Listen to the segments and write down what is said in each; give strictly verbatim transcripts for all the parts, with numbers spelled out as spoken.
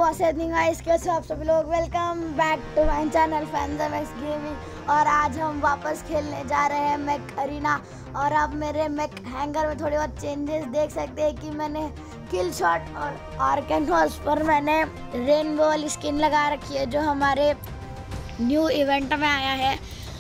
What's happening guys, कैसे हो आप सभी लोग। Welcome back to my channel Fanzmax gaming. और आज हम वापस खेलने जा रहे हैं मैक अरीना। और अब मेरे मैक हैंगर में थोड़े बहुत चेंजेस देख सकते हैं कि मैंने किल शॉट और आर्केनोस पर मैंने रेनबो वाली स्किन लगा रखी है जो हमारे न्यू इवेंट में आया है।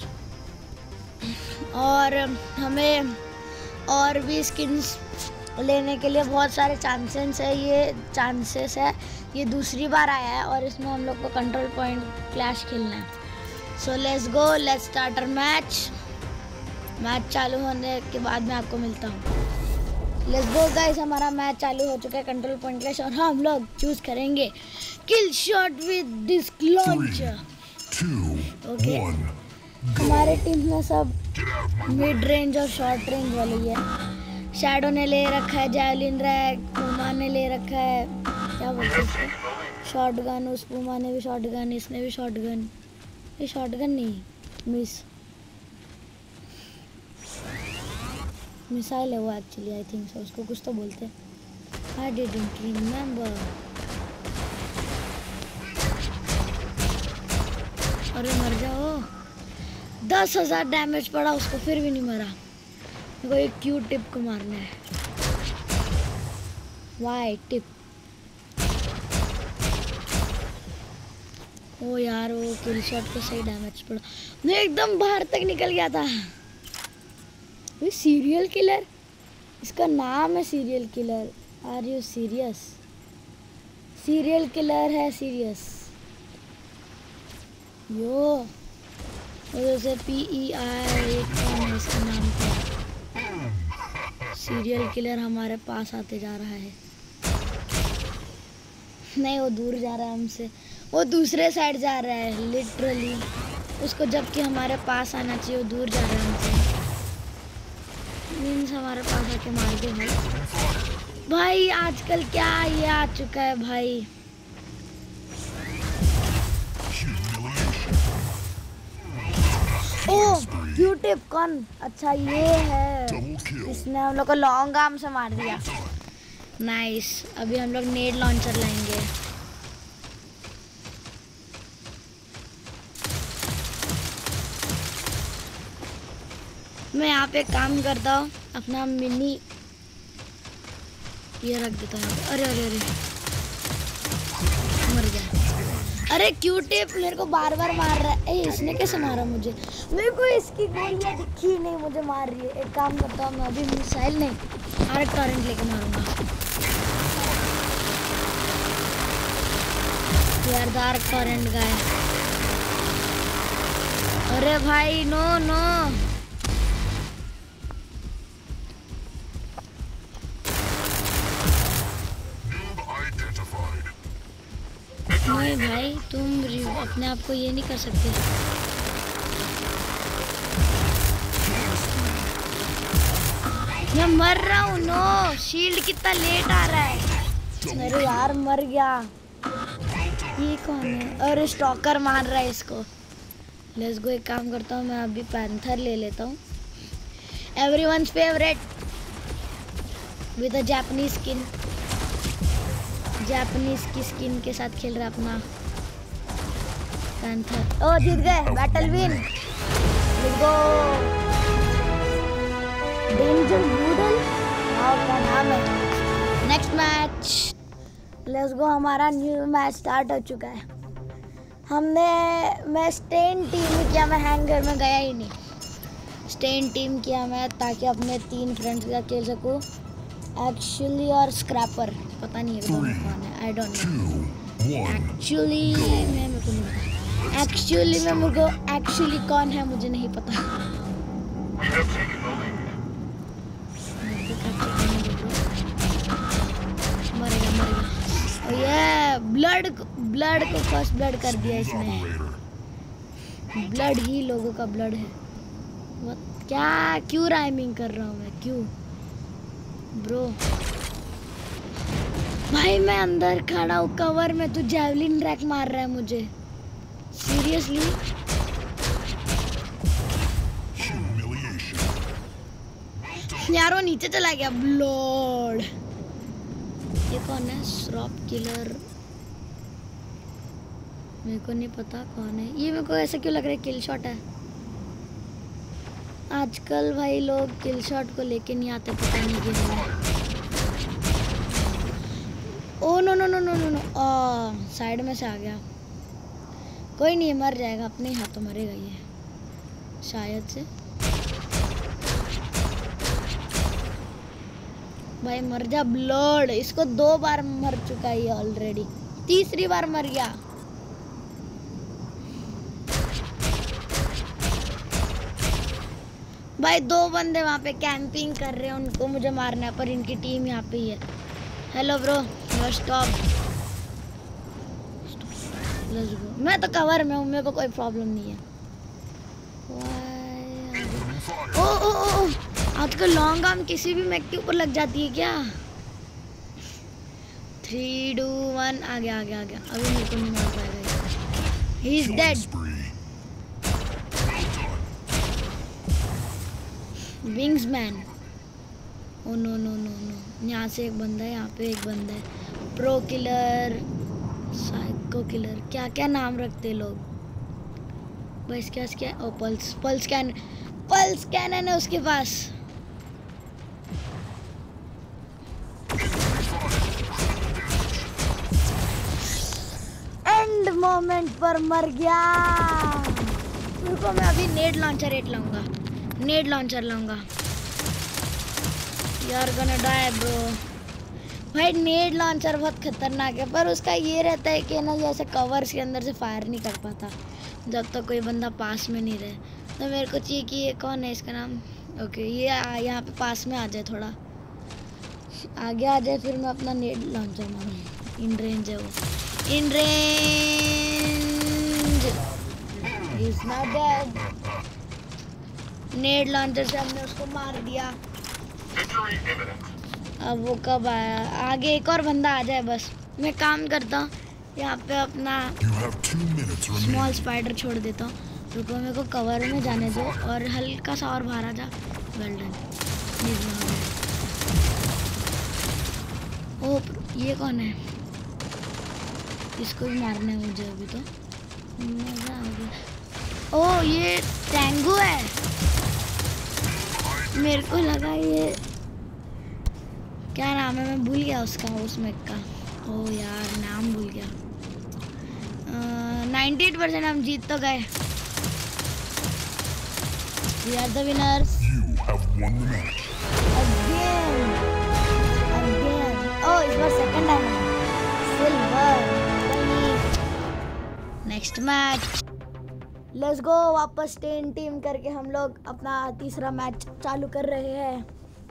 और हमें और भी स्किन्स लेने के लिए बहुत सारे चांसेस है ये चांसेस है ये दूसरी बार आया है और इसमें हम लोग को कंट्रोल पॉइंट क्लैश खेलना है। So let's go, let's start our match. Match चालू होने के बाद मैं आपको मिलता हूँ। लेट्स गो गाइस, हमारा मैच चालू हो चुका है कंट्रोल पॉइंट क्लैश और हम लोग चूज करेंगे kill shot with disc launcher. Okay, हमारे टीम में सब मिड रेंज और शॉर्ट रेंज वाले ही है। शैडो ने ले रखा है जैवलिन रैग, पूमा ने ले रखा है क्या बोलते हैं शॉर्ट गन, उस पूमा ने भी शॉर्ट गन, इसने भी शॉर्ट गन, ये शॉर्ट गन नहीं मिस मिसाइल है वो एक्चुअली, आई थिंक सो, उसको कुछ तो बोलते हैं। I didn't remember. अरे मर जाओ, दस हजार डैमेज पड़ा उसको फिर भी नहीं मरा। मेरे को एक क्यू टिप को मारना है। Y tip. ओ यार, वो किल शॉट को सही डैमेज पड़ा, मैं एकदम बाहर तक निकल गया था। ये सीरियल किलर, इसका नाम है serial killer. Are you serious? Serial killer है सीरियस यो। जैसे पी ई आई है इसका नाम था। सीरियल किलर हमारे पास आते जा रहा है। नहीं, वो दूर जा रहा है हमसे, वो दूसरे साइड जा रहा है लिटरली। उसको जबकि हमारे पास आना चाहिए, वो दूर जा रहा है हमसे। मीन्स हमारे पास आके मार दे भाई। भाई आजकल क्या ये आ चुका है भाई। ओह क्यू टिप कौन? अच्छा ये है, इसने हम लोग को लॉन्ग आर्म से मार दिया। नाइस, अभी हम लोग नेड लॉन्चर लाएंगे। मैं यहाँ पे काम करता हूँ, अपना मिनी ये रख देता हूँ। अरे अरे अरे मर गया। अरे क्यू टिप मेरे को बार बार मार रहा है। ए, इसने कैसे मारा मुझे? मेरे को इसकी गोलियां दिखी नहीं, मुझे मार रही है। एक काम करता हूँ, मैं अभी मिसाइल नहीं आर्क टॉरेंट लेके मारूंगा यार। Arc torrent guy. अरे भाई नो नो, नहीं भाई, तुम अपने आप को ये नहीं कर सकते। मैं मर रहा हूँ। नो, शील्ड कितना लेट आ रहा है। मेरे यार मर गया। ये कौन है? अरे स्टॉकर मार रहा है इसको। लेट्स गो, एक काम करता हूँ, मैं अभी पैंथर ले लेता हूँ। Everyone's favourite with a Japanese skin. Japanese की स्किन के साथ खेल रहा अपना पैंथर। ओ जीत गए, battle win. Let's go. Danger noodle का नाम है। Next match, let's go. हमारा न्यू मैच स्टार्ट हो चुका है। हमने मैं स्टेन टीम किया, मैं हैंगर में गया ही नहीं। स्टेन टीम किया मैं ताकि अपने तीन फ्रेंड्स के साथ खेल सकूँ। एक्चुअली और स्क्रैपर पता नहीं है दोनों कौन है, आई डोंट नो। एक्चुअली मैं मेरे को नहीं पता। एक्चुअली मैं मेरे को एक्चुअली कौन है मुझे नहीं पता। मरेगा मरेगा। ये ब्लड ब्लड को फर्स्ट ब्लड कर दिया इसने। ब्लड ही लोगों का ब्लड है। क्या क्यों राइमिंग कर रहा हूँ मैं, क्यों ब्रो? भाई मैं अंदर खड़ा हूँ कवर में, तू जैवलिन रैक मार रहा है मुझे। सीरियसली? यार वो नीचे चला गया। ब्लड, ये कौन है? श्रॉप किलर। मेरे को नहीं पता कौन है ये। मेरे को ऐसा क्यों लग रहा है किल शॉट है। आजकल भाई लोग किल शॉट को लेके नहीं आते, पता नहीं क्यों। Oh no no no no no no आ साइड में से आ गया। कोई नहीं, मर जाएगा, अपने ही हाथों मरेगा ये शायद से। भाई मर जा ब्लड। इसको दो बार मर चुका है ये ऑलरेडी, तीसरी बार मर गया। भाई दो बंदे वहाँ पे कैंपिंग कर रहे हैं, उनको मुझे मारना है, पर इनकी टीम यहाँ पे ही है। Hello bro, stop. Let's go. मैं तो कवर में हूँ, मेरे को कोई प्रॉब्लम नहीं है। ओ ओ ओ आजकल लॉन्ग आर्म किसी भी मैक के ऊपर लग जाती है क्या? थ्री टू वन आ गया आ गया आ गया। अभी मेरे को नहीं मार पाएगा। He is dead. Wings man. Oh no no no no. यहाँ से एक बंदा है, यहाँ पे एक बंदा है। प्रो किलर, साइको किलर, क्या क्या नाम रखते लोग। बस क्या क्या oh pulse pulse can pulse cannon है उसके पास। एंड मोमेंट पर मर गया। रुको मैं अभी नेड लॉन्चर रेट लाऊंगा, नेड लॉन्चर लाऊंगा। यार गना डाई ब्रो। भाई नेड लॉन्चर बहुत खतरनाक है, पर उसका ये रहता है कि ना जैसे कवर्स के अंदर से फायर नहीं कर पाता जब तक तो कोई बंदा पास में नहीं रहे। तो मेरे को चाहिए कि ये कौन है, इसका नाम ओके ये यहाँ पे पास में आ जाए, थोड़ा आगे आ जाए, फिर मैं अपना नेड लॉन्चर मारूँ। इन रेंज है वो, in range. Is not dead. Nade launcher से हमने उसको मार दिया। अब वो कब आया? आगे एक और बंदा आ जाए बस। मैं काम करता हूँ यहाँ पे अपना स्मॉल स्पाइडर छोड़ देता हूँ। रुको मेरे को कवर में जाने दो और हल्का सा और बाहर आ जा। Well done. ओ ये कौन है? इसको भी मारना है मुझे अभी तो। मजा आ गया। ओ ये टैंगो है। मेरे को लगा ये क्या नाम है, मैं भूल गया उसका, उस मैक का। ओ यार नाम भूल गया। नाइंटी एट परसेंट हम जीत तो गए। We are the winners. You have won the match. Again. Again. Oh, इस बार second time है। Silver. Next match. Let's go। वापस टेन टीम करके हम लोग अपना तीसरा मैच चालू कर रहे हैं।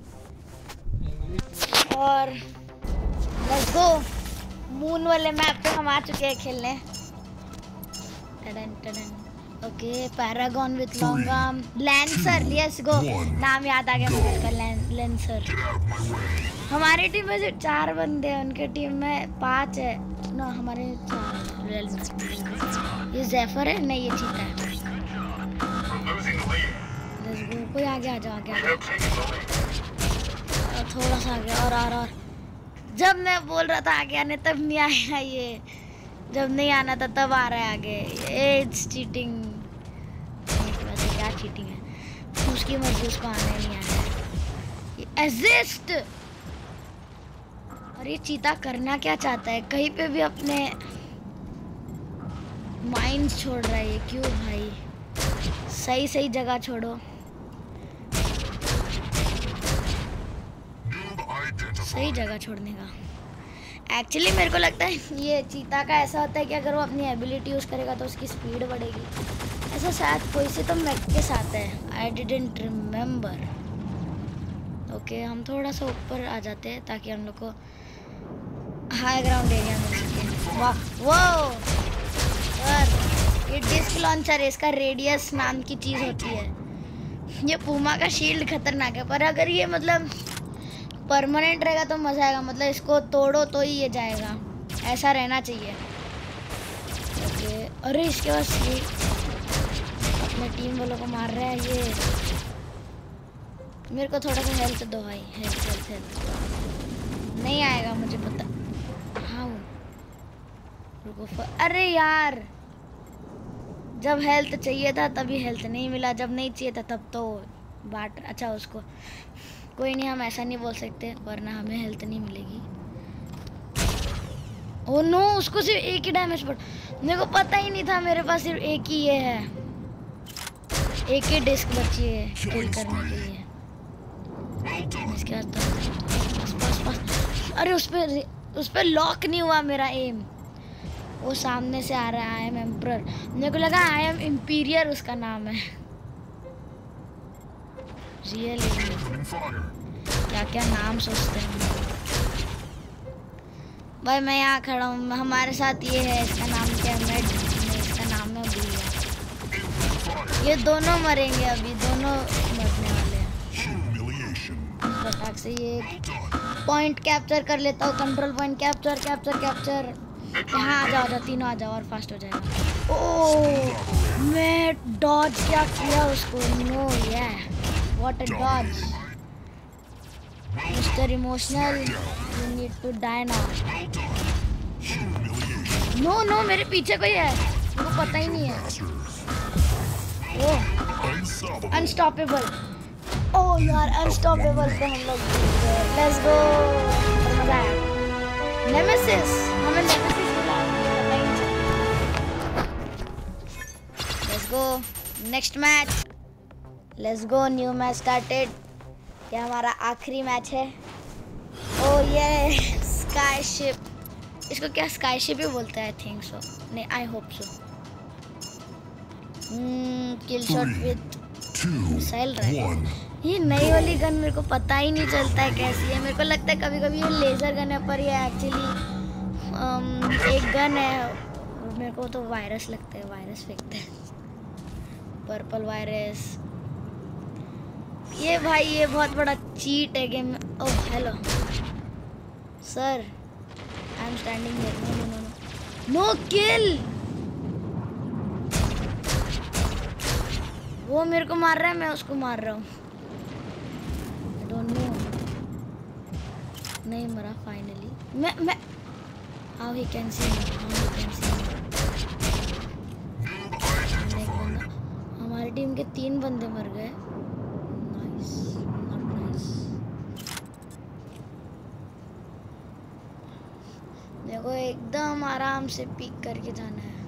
और लेट्स गो। मून वाले मैप पे हम आ चुके हैं खेलने। टडन टडन। Okay paragon with long arm lancer. Let's go. नाम याद आ गया मुझे इसका, लैंसर। हमारी टीम में सिर्फ चार बंदे हैं, उनके टीम में पांच है ना, हमारे चार। ये ज़ेफर है नहीं, ये चीता है। Let's go. कोई आगे आ जाओ, आगे आ जाओ। थोड़ा सा आगे और और और। जब मैं बोल रहा था आगे आने तब नहीं आया ये, जब नहीं आना था तब आ रहा है आगे। It's cheating. वैसे क्या चीटिंग है, उसकी मर्जी, उसको आने नहीं आया। एसिस्ट। और ये चीता करना क्या चाहता है, कहीं पे भी अपने माइंड छोड़ रहा है ये। क्यों भाई, सही सही जगह छोड़ो, सही जगह छोड़ने का। एक्चुअली मेरे को लगता है ये चीता का ऐसा होता है कि अगर वो अपनी एबिलिटी यूज़ करेगा तो उसकी स्पीड बढ़ेगी। ऐसा शायद कोई से तो मैक के साथ है, आई डिडंट रिमेम्बर। ओके हम थोड़ा सा ऊपर आ जाते हैं ताकि हम लोग को हाई ग्राउंड एरिया मिल सके। वाह वो ये डिस्क लॉन्चर है, इसका रेडियस नाम की चीज़ होती है। ये पूमा का शील्ड खतरनाक है, पर अगर ये मतलब परमानेंट रहेगा तो मज़ा आएगा। मतलब इसको तोड़ो तो ही ये जाएगा, ऐसा रहना चाहिए। ओके अरे इसके पास ये अपने टीम वालों को मार रहा है ये। मेरे को थोड़ा सा हेल्थ दो भाई, हेल्थ हेल्थ हेल्थ। नहीं आएगा मुझे पता। हाँ रुको। अरे यार जब हेल्थ चाहिए था तभी हेल्थ नहीं मिला, जब नहीं चाहिए था तब तो बाट। अच्छा उसको कोई नहीं, हम ऐसा नहीं बोल सकते वरना हमें हेल्थ नहीं मिलेगी। ओह नो, उसको सिर्फ एक ही डैमेज पड़, मेरे को पता ही नहीं था मेरे पास सिर्फ एक ही ये है, एक ही डिस्क बची है किल करने के लिए। इसके आस पास पास, अरे उस पे उस पे लॉक नहीं हुआ मेरा एम, वो सामने से आ रहा है। आई एम एम्परर, मेरे को लगा आई एम इंपीरियर उसका नाम है। रियल क्या क्या नाम सोचते हैं भाई। मैं यहाँ खड़ा हूँ, हमारे साथ ये है, इसका नाम क्या है, मैं इसका नाम मैं भूल गया। ये दोनों मरेंगे अभी, दोनों मरने वाले हैं। फटाक से ये पॉइंट कैप्चर कर लेता हूँ, control point capture capture capture. यहाँ आ जाओ, आ जाओ तीनों आ जाओ और फास्ट हो जाएगा। ओह मैं डॉज क्या किया उसको, no yeah what a dodge. Mister emotional you need to die now. No no मेरे पीछे कोई है, मुझे पता ही नहीं है। ओह अनस्टॉपेबल, ओह यार अनस्टॉपेबल पे हम लोग लेट्स गो। मजा आया। नेमेसिस, हमें नेमेसिस मिला, पता ही नहीं। Let's go next match, let's go new match started. ये हमारा आखिरी मैच है। ओह ये स्काई शिप, इसको क्या स्काई शिप ही बोलते हैं, आई थिंक सो, नहीं I hope so. Kill shot with missile rifle, ये नई वाली गन मेरे को पता ही नहीं चलता है कैसी है। मेरे को लगता है कभी कभी ये लेज़र गन है पर ये एक्चुअली एक गन है। मेरे को तो वायरस लगता है, वायरस फेंकते हैं, पर्पल वायरस। ये भाई ये बहुत बड़ा चीट है गेम में। Oh hello sir, I am standing here, no no no no no kill. वो मेरे को मार रहा है, मैं उसको मार रहा हूँ। आई डोंट नो, नहीं मरा फाइनली। मैं मैं how he can see me, how he can see me. हमारी टीम के तीन बंदे मर गए। देखो एकदम आराम से पीक करके जाना है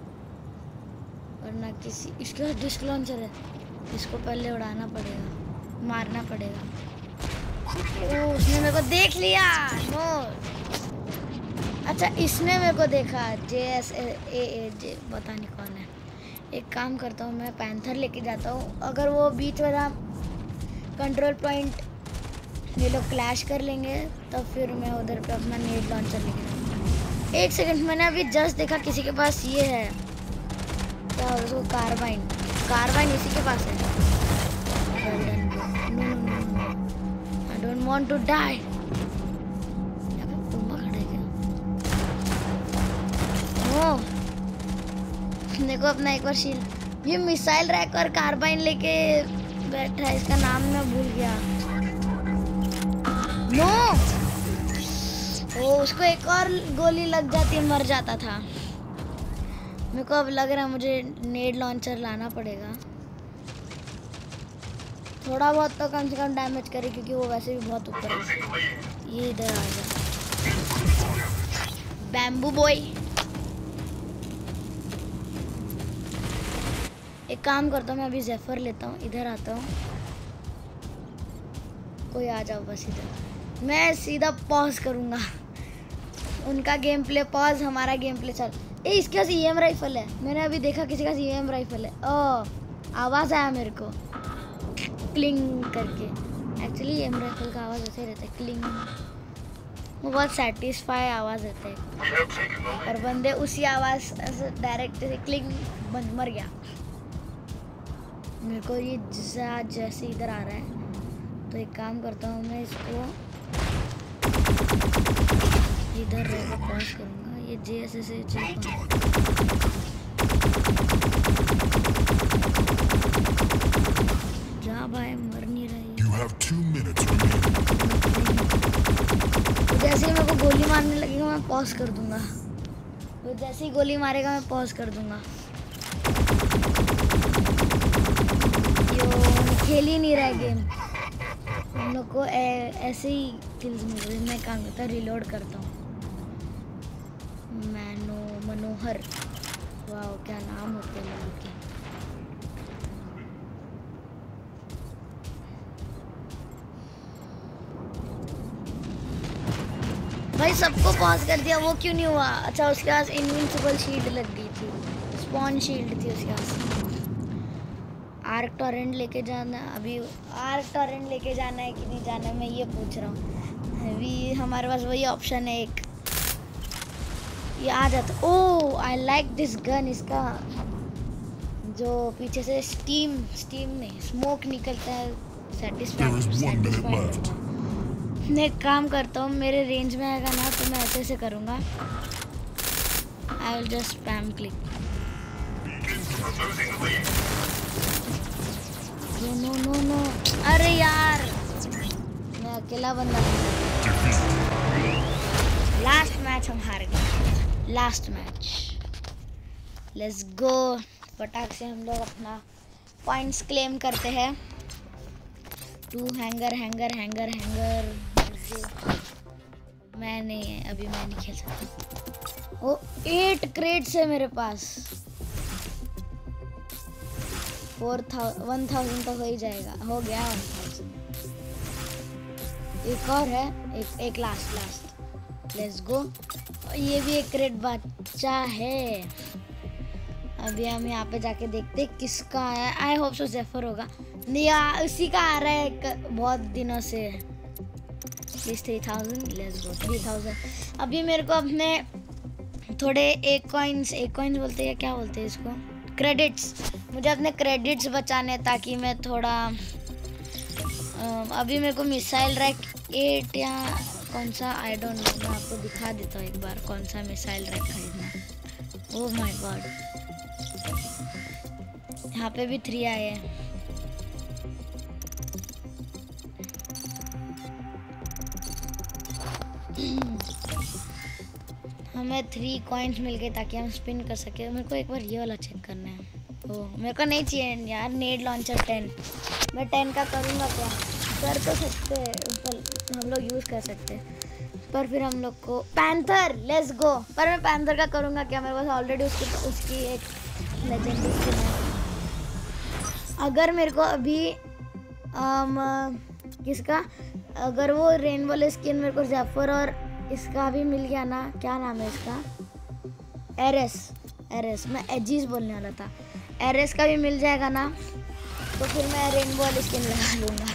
वरना किसी, इसके पास डिस्क लॉन्चर है, इसको पहले उड़ाना पड़ेगा, मारना पड़ेगा। ओह उसने मेरे को देख लिया, नो। अच्छा इसने मेरे को देखा, जे एस ए ए जे पता नहीं कौन है। एक काम करता हूँ, मैं पैंथर लेके जाता हूँ, अगर वो बीच वाला कंट्रोल पॉइंट ये लोग क्लैश कर लेंगे तब फिर मैं उधर पे अपना नेट लॉन्चर लेके जाऊँगा। एक सेकंड, मैंने अभी जस्ट देखा किसी के पास ये है, क्या उसको कार्बाइन, कार्बाइन इसी के पास है। I don't want to die. तुम खड़े क्या? ओह देखो अपना एक बार शील्ड, ये मिसाइल रैक और कार्बाइन लेके बैठा है, इसका नाम मैं भूल गया। नो ओ उसको एक और गोली लग जाती मर जाता था। मेरे को अब लग रहा है मुझे नेड लॉन्चर लाना पड़ेगा, थोड़ा बहुत तो कम से कम डैमेज करे क्योंकि वो वैसे भी बहुत ऊपर है। ये इधर आ जा बैम्बू बॉय। एक काम करता हूँ मैं अभी जेफर लेता हूँ, इधर आता हूँ, कोई आ जाओ बस इधर। मैं सीधा पॉज करूँगा, उनका गेम प्ले पॉज, हमारा गेम प्ले चल। ए इसके पास ई एम राइफल है, मैंने अभी देखा किसी का ई एम राइफल है। ओह आवाज़ आया मेरे को क्लिंग करके। एक्चुअली ई एम राइफल का आवाज़ ऐसे रहता है क्लिंग, वो बहुत सेटिस्फाई आवाज़ देता है। और बंदे उसी आवाज़ ऐसे डायरेक्ट से क्लिंग बंद मर गया। मेरे को ये जैसे इधर आ रहा है तो एक काम करता हूँ मैं इसको इधर रहेगा पॉज करूँगा। ये जे एस एस जा भाई मर नहीं रही। You have two minutes remaining. जैसे ही मेरे को गोली मारने लगेगा मैं पॉज कर दूंगा, वो जैसे ही गोली मारेगा मैं पॉज कर दूंगा। खेल ही नहीं रहा है गेम, हम लोग को ए, ऐसे ही किल्स मिल रही है। मैं काम करता हूँ, रिलोड करता हूँ। मैनो मनोहर, वाह क्या नाम होते हैं लोगों के। भाई सबको पॉज कर दिया, वो क्यों नहीं हुआ? अच्छा उसके पास इनविंसिबल शील्ड लग गई थी, स्पॉन शील्ड थी उसके पास। आर्क टॉरेंट लेके जाना, अभी आर्क टॉरेंट लेके जाना है कि नहीं जाना है मैं ये पूछ रहा हूँ। अभी हमारे पास वही ऑप्शन है एक, ये आ जाता। Oh I like this gun, इसका जो पीछे से स्टीम स्टीम नहीं स्मोक निकलता है, सेटिस्फाइड। मैं एक काम करता हूँ, मेरे रेंज में आएगा ना तो मैं ऐसे ऐसे करूँगा। I will just spam click. No no no, अरे यार मैं अकेला बंदा। लास्ट मैच हम हार गए, लास्ट मैच। लेट्स गो, फटाक से हम लोग अपना पॉइंट्स क्लेम करते हैं। To hangar hangar hangar hangar मैं नहीं, अभी मैं नहीं खेल सकता। ओ एट क्रेट्स है मेरे पास, फोर थाउजेंड वन थाउजेंड तक हो ही जाएगा, हो गया वन थाउजेंड। एक और है, एक एक लास्ट लास्ट लेट्स गो। ये भी एक क्रेट बच्चा है। अभी हम यहाँ पे जाके देखते किसका है। आई होप सो जेफर होगा, नहीं उसी का आ रहा है एक, बहुत दिनों से। Please three thousand, let's go three thousand. अभी मेरे को अपने थोड़े एक कॉइन्स, एक कॉइन्स बोलते हैं क्या बोलते हैं इसको, क्रेडिट्स, मुझे अपने क्रेडिट्स बचाने ताकि मैं थोड़ा अभी मेरे को मिसाइल रैक एट या कौन सा आई डोंट नो, मैं आपको दिखा देता हूँ एक बार कौन सा मिसाइल रैक खरीदना। ओह माय गॉड, यहाँ पे भी थ्री आए हैं। हमें थ्री कॉइन्स मिल गए ताकि हम स्पिन कर सके। मेरे को एक बार ये वाला चेक करना है। ओह मेरे को नहीं चाहिए यार नेड लॉन्चर टेन, मैं टेन का करूँगा क्या? कर तो सकते हैं, पर हम लोग यूज़ कर सकते हैं, पर फिर हम लोग को पैंथर, लेट्स गो। पर मैं पैंथर का करूँगा क्या? मेरे पास ऑलरेडी उसकी उसकी एक लेजेंडरी स्किन है। अगर मेरे को अभी आम, किसका अगर वो रेनबो वाले स्किन मेरे को जेफर और इसका भी मिल गया ना, क्या नाम है इसका, एरेस, एरेस मैं एजीज बोलने वाला था, एरेस का भी मिल जाएगा ना तो फिर मैं रेनबो वाली स्किन लगा लूँगा।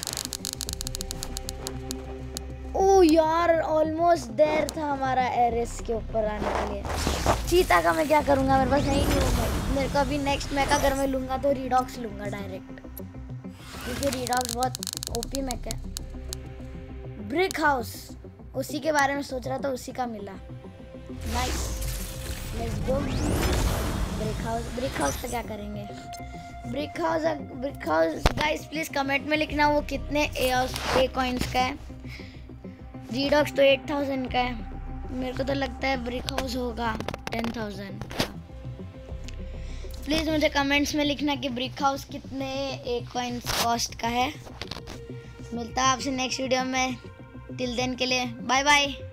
ओ यार ऑलमोस्ट देर था हमारा एरेस के ऊपर आने के लिए। चीता का मैं क्या करूँगा, मेरे पास नहीं नहीं मेरे को अभी नेक्स्ट मैक अगर मैं लूँगा तो रीडॉक्स लूँगा डायरेक्ट, क्योंकि रीडॉक्स बहुत ओपी मैक है। ब्रिक हाउस, उसी के बारे में सोच रहा था, उसी का मिला, nice, let's go. Brick house, brick house का क्या करेंगे? Brick house, brick house guys please comment में लिखना वो कितने ए ए कॉइन्स का है। रीडॉक्स तो एट थाउजेंड का है, मेरे को तो लगता है ब्रिक हाउस होगा टेन थाउजेंड का। प्लीज़ मुझे कमेंट्स में लिखना कि ब्रिक हाउस कितने ए कॉइन्स कॉस्ट का है। मिलता है आपसे नेक्स्ट वीडियो में, टिल देन के लिए बाय बाय।